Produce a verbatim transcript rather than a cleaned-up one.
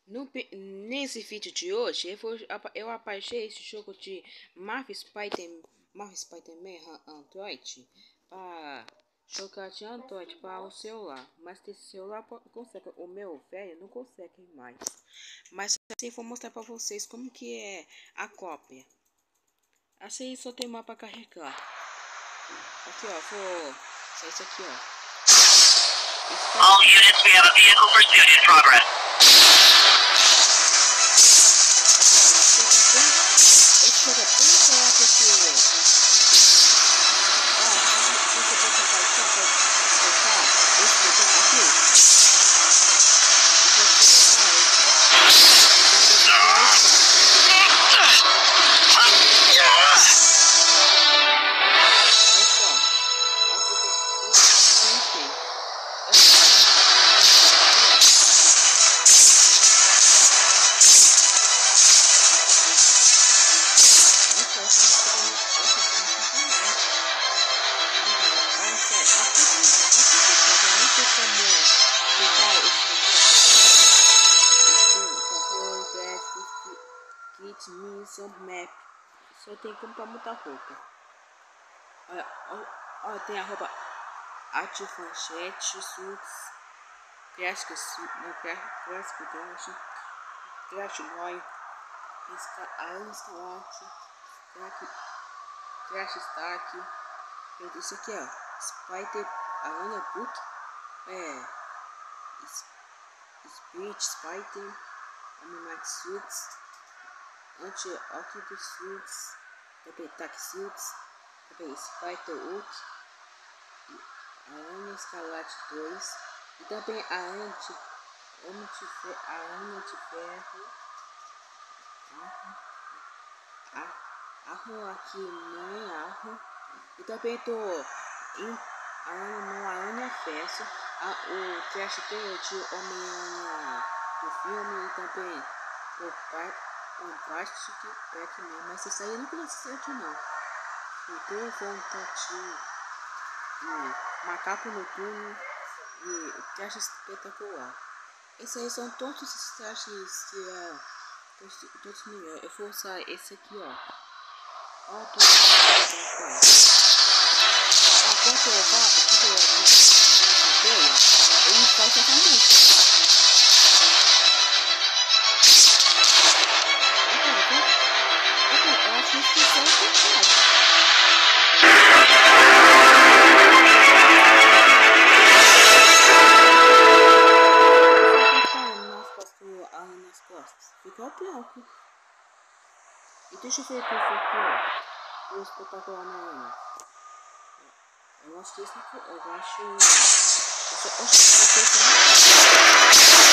No, nesse vídeo de hoje, eu, vou, eu apaixei esse jogo de Marvel Spider, Marvel Spider-Man Android para jogar de Android para o celular. Mas esse celular consegue, o meu velho não consegue mais. Mas assim, vou mostrar para vocês como que é a cópia. Assim, só tem mapa para carregar. Aqui, ó, vou... Só isso aqui, ó. All units, we have a vehicle pursuit in progress. Esse jogo é tão certo que... Ó, se você pode apaixonar pra tocar, esse botão aqui. Kit, Mission, Map. Só tem como pra mudar roupa. Olha, olha, olha, tem a roupa Atifanchete, Suits, Clássico, não, Clássico Dash, Crash Boy, Aranha Escalate, Crash Stack. Isso aqui, ó, Spider, Aranha Boot, é, Speed, Spider, Animax Suits, Anti-Occupy Suits, também Tac Suits, também Spider Ult, Aranha Escalate dois, e também Aranha de, Aranha de Ferro, Arro aqui nem Arro, e também tô em no Aranha Verso, o Trash Tail de Homem-Aranha do filme, e também o pai um Plastic Pac-Man, mas isso aí eu não conheço aqui não. Então vontade e Macaco Noturno e Traje Espetacular. Esses aí são todos os trajes que é todos, todos melhores. Eu vou usar esse aqui, ó. Ó, tô ó, quando eu vou quando eu vou nessa teia, ele faz essa música. Eu acho que isso é complicado. Nas costas. Ficou branco. E deixa eu ver aqui, aqui, ó. O espetacular na Ana. Eu acho que isso aqui. Eu acho. Eu acho que isso aqui.